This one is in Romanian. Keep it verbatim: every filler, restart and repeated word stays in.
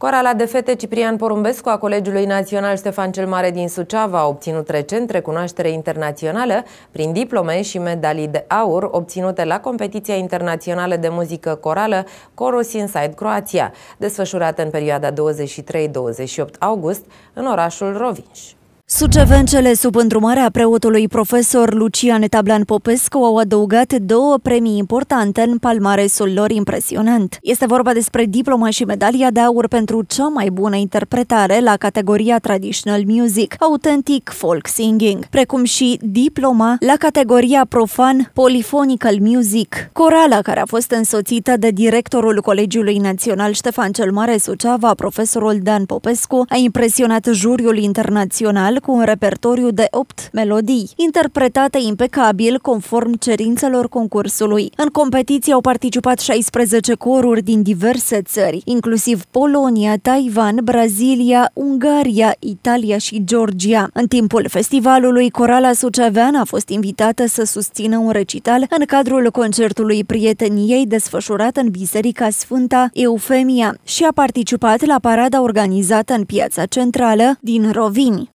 Corala de fete Ciprian Porumbescu a Colegiului Național Ștefan cel Mare din Suceava a obținut recent recunoaștere internațională prin diplome și medalii de aur obținute la competiția internațională de muzică corală Chorus Inside Croația, desfășurată în perioada douăzeci și trei - douăzeci și opt august în orașul Rovinj. Sucevencele, sub îndrumarea preotului profesor Lucian Tablan Popescu, au adăugat două premii importante în palmaresul lor impresionant. Este vorba despre diploma și medalia de aur pentru cea mai bună interpretare la categoria Traditional Music, Authentic Folk Singing, precum și diploma la categoria Profan Polyphonical Music. Corala, care a fost însoțită de directorul Colegiului Național Ștefan cel Mare Suceava, profesorul Dan Popescu, a impresionat juriul internațional cu un repertoriu de opt melodii, interpretate impecabil conform cerințelor concursului. În competiție au participat șaisprezece coruri din diverse țări, inclusiv Polonia, Taiwan, Brazilia, Ungaria, Italia și Georgia. În timpul festivalului, Corala Suceveană a fost invitată să susțină un recital în cadrul concertului Prieteniei desfășurat în Biserica Sfânta Eufemia și a participat la parada organizată în Piața Centrală din Rovinj.